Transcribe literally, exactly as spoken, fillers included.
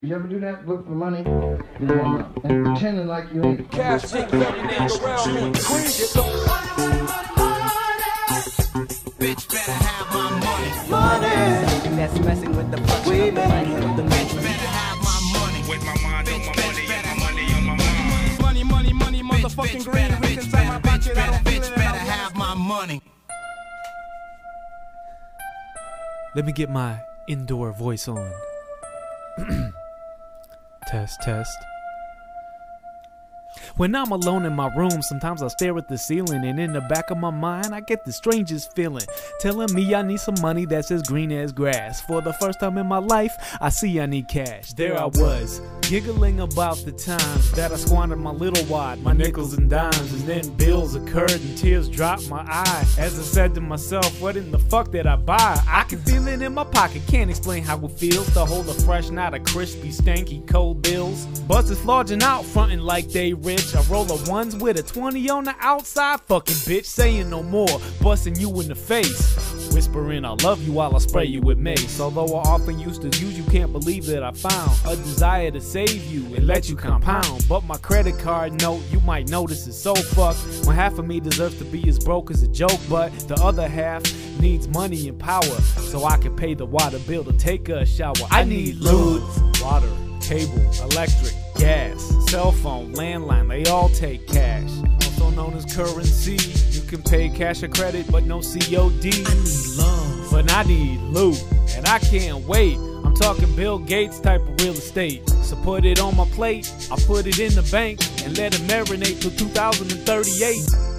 You ever do that? Look for money and pretending like you ain't. Cash take every nigga around me. Queen, get the money, money, money. Bitch better have my money. Money. That's messing with the fuck. We make it. The bitch better have my money. With my mind on my money, and my money on my mind. Money, money, money, motherfucking green. Bitch, inside my pocket. I don't feel it. Bitch better have my money. Let me get my indoor voice on. Test, test. When I'm alone in my room, sometimes I stare at the ceiling, and in the back of my mind I get the strangest feeling, telling me I need some money that's as green as grass. For the first time in my life, I see I need cash. There I was, giggling about the times that I squandered my little wad, my nickels and dimes, and then bills occurred and tears dropped my eye as I said to myself, what in the fuck did I buy? I can feel it in my pocket, can't explain how it feels to hold a fresh, not a crispy, stanky, cold bills. Buzzers flogging out, frontin' like they rich. I roll a ones with a twenty on the outside, fucking bitch, saying no more, busting you in the face, whispering I love you while I spray you with mace. Although I often used to use you, can't believe that I found a desire to save you and let you compound. But my credit card note, you might notice, is so fucked. When half of me deserves to be as broke as a joke, but the other half needs money and power so I can pay the water bill to take a shower. I need food, water, cable, electric, gas, cell phone, landline, they all take cash. Also known as currency. You can pay cash or credit, but no C O D. I need love, but I need loot, and I can't wait. I'm talking Bill Gates type of real estate. So put it on my plate, I put it in the bank, and let it marinate till two thousand thirty-eight.